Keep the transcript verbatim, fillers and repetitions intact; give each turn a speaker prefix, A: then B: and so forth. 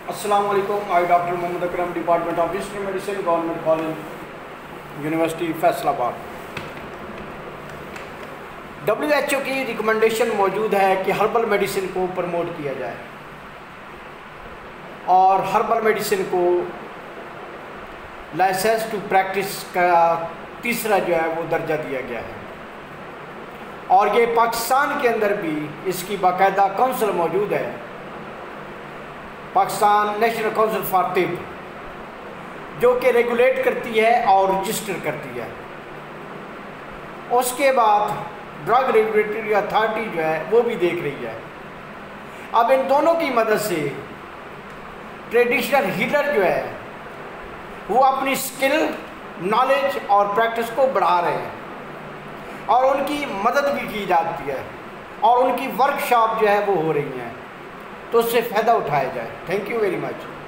A: السلام علیکم. I doctor Muhammad Akram, department of history medicine, government college, university Faisalabad. W H O کی recommendation موجود ہے کہ ہربل میڈیسن کو پروموٹ کیا جائے اور ہربل میڈیسن کو لائسنس ٹو پریکٹس کا تیسرا جو ہے وہ درجہ دیا گیا ہے, اور یہ پاکستان کے اندر بھی اس کی باقاعدہ کونسل موجود ہے, پاکستان نیشنل کونسل فار طب, جو کہ ریگولیٹ کرتی ہے اور رجسٹر کرتی ہے. اس کے بعد ڈرگ ریگولیٹری اتھارٹی جو ہے وہ بھی دیکھ رہی ہے. اب ان دونوں کی مدد سے ٹریڈیشنل ہیلر جو ہے وہ اپنی سکل, نالج اور پریکٹس کو بڑھا رہے ہیں, اور ان کی مدد بھی کی جاتی ہے, اور ان کی ورک شاپ جو ہے وہ ہو رہی ہیں, تو اس سے فائدہ اٹھایا جائے. Thank you very much.